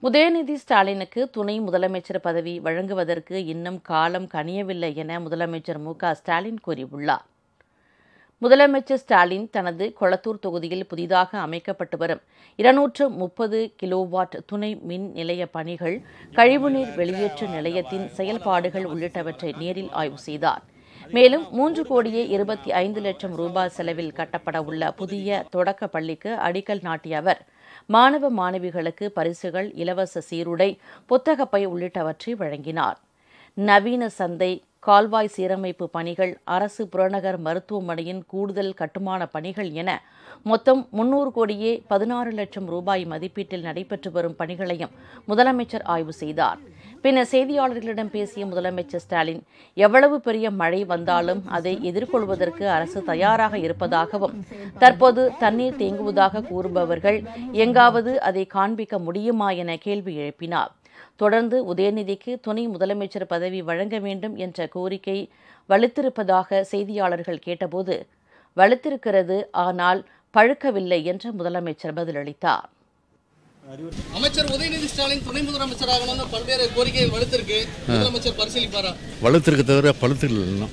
உதயநிதி ஸ்டாலினுக்கு துணை முதலமைச்சர் பதவி வழங்குவதற்கு இன்னும் காலம் கனியவில்லை என முதலமைச்சர் மு.க.ஸ்டாலின் கூறியுள்ளார். முதலமைச்சர் ஸ்டாலின் தனது கொளத்தூர் தொகுதியில் புதிதாக அமைக்கப்பட்டு வரும் 230 கிலோவாட் துணை மின் நிலைய பணிகள், கழிவுநீர் வெளியேற்று நிலையத்தின் செயல்பாடுகள் உள்ளிட்டவற்றை நேரில் ஆய்வு செய்தார். மேலும் 3,25,00,000 ரூபாய் செலவில் கட்டப்பட உள்ள புதிய தொடக்க பள்ளிக்கு அடிக்கல் நாட்டிய அவர், மாணவ மாணவிகளுக்கு பரிசுகள், இலவச சீருடை, புத்தகப்பை உள்ளிட்டவற்றை வழங்கினார். நவீன சந்தை, கால்வாய் சீரமைப்பு பணிகள், அரசு புறநகர் மருத்துவமனையின் கூடுதல் கட்டுமான பணிகள் என மொத்தம் 316,00,000 ரூபாய் மதிப்பீட்டில் நடைபெற்று வரும் பணிகளையும் முதலமைச்சர் ஆய்வு செய்தார். பின்னர் செய்தியாளர்களிடம் பேசிய முதலமைச்சர் ஸ்டாலின், எவ்வளவு பெரிய மழை வந்தாலும் அதை எதிர்கொள்வதற்கு அரசு தயாராக இருப்பதாகவும், தற்போது தண்ணீர் தேங்குவதாக கூறுபவர்கள் எங்காவது அதை காண்பிக்க முடியுமா என கேள்வி எழுப்பினார். தொடர்ந்து உதயநிதிக்கு துணை முதலமைச்சர் பதவி வழங்க வேண்டும் என்ற கோரிக்கை வலுத்திருப்பதாக செய்தியாளர்கள் கேட்டபோது, வலுத்திருக்கிறது, ஆனால் பழுக்கவில்லை என்று முதலமைச்சர் பதிலளித்தார். அமைச்சர் உதயநிதி ஸ்டாலின் துணை முதலமைச்சராகணும்னு பல்வேறு கோரிக்கைகள் வலுத்திருக்கு. முதலமைச்சர் பரிசீலிப்பாரா? வலுத்திருக்கு தவிர பழுத்தில்லை.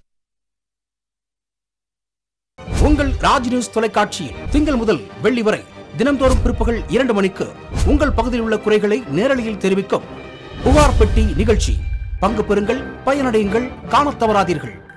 உங்கள் ராஜ் நியூஸ் தொலைக்காட்சியில் திங்கள் முதல் வெள்ளி வரை தினந்தோறும் பிற்பகல் 2 மணிக்கு உங்கள் பகுதியில் உள்ள குறைகளை நேரலையில் தெரிவிக்கும் புகார் பெட்டி நிகழ்ச்சி. பங்கு பெறுங்கள், பயனடையுங்கள், காணத் தவறாதீர்கள்.